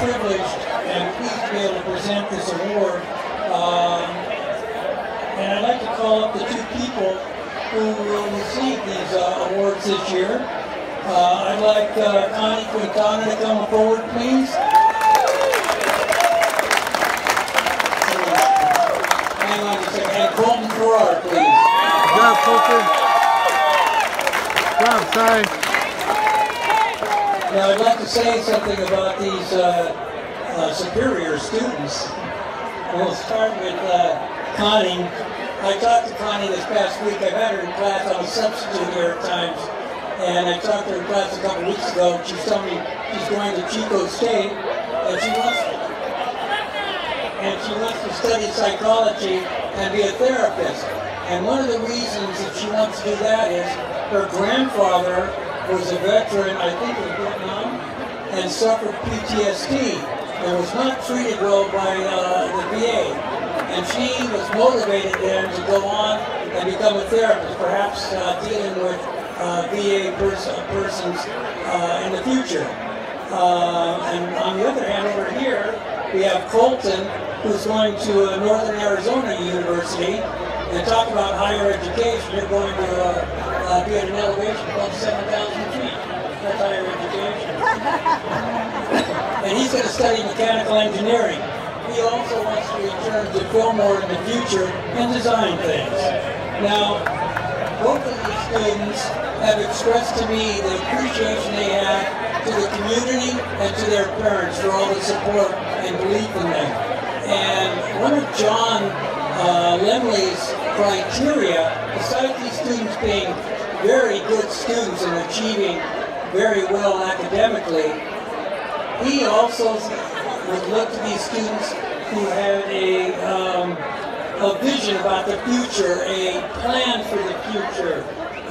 privileged and pleased to be able to present this award. And I'd like to call up the two people who will receive these awards this year. I'd like Connie Receiving to come forward, please. Hang on a second. And Colton Farrar, please. Good job, Colton. Good job, sorry. Now, I'd like to say something about these superior students. We'll start with Connie. I talked to Connie this past week. I've had her in class. I'm a substitute here at times. And I talked to her in class a couple weeks ago. She's telling me she's going to Chico State, and she wants to study psychology and be a therapist. And one of the reasons that she wants to do that is her grandfather was a veteran, I think, of Vietnam, and suffered PTSD and was not treated well by the VA. And she was motivated then to go on and become a therapist, perhaps dealing with VA persons in the future. And on the other hand, over here, we have Colton, who's going to Northern Arizona University, and talk about higher education. You're going to be at an elevation above 7,000 feet. That's higher education. And he's going to study mechanical engineering. He also wants to return to Fillmore in the future and design things. Now, both of these students have expressed to me the appreciation they have to the community and to their parents for all the support and belief in them. And one of John Lemley's criteria, besides these students being very good students and achieving very well academically, he also would look to these students who had a vision about the future, a plan for the future,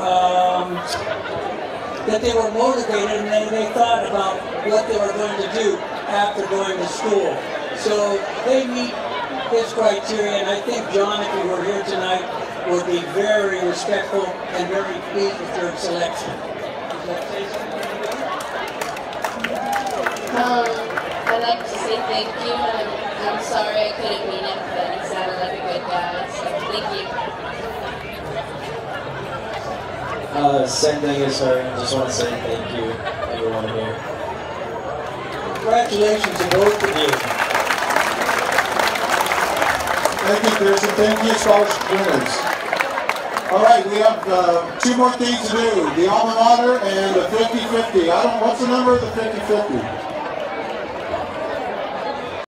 that they were motivated and they thought about what they were going to do after going to school. So they meet his criteria, and I think John, if he were here tonight, would be very respectful and very pleased with your selection. Would you like to say something? I'd like to say thank you. I'm sorry I couldn't meet him, but he sounded like a good guy, so thank you. Same thing as her. I just want to say thank you, everyone here. Congratulations to both of you. Thank you, Chris, and thank you, scholarship winners. All right, we have 2 more things to do. The alma mater and the 50-50. What's the number of the 50-50?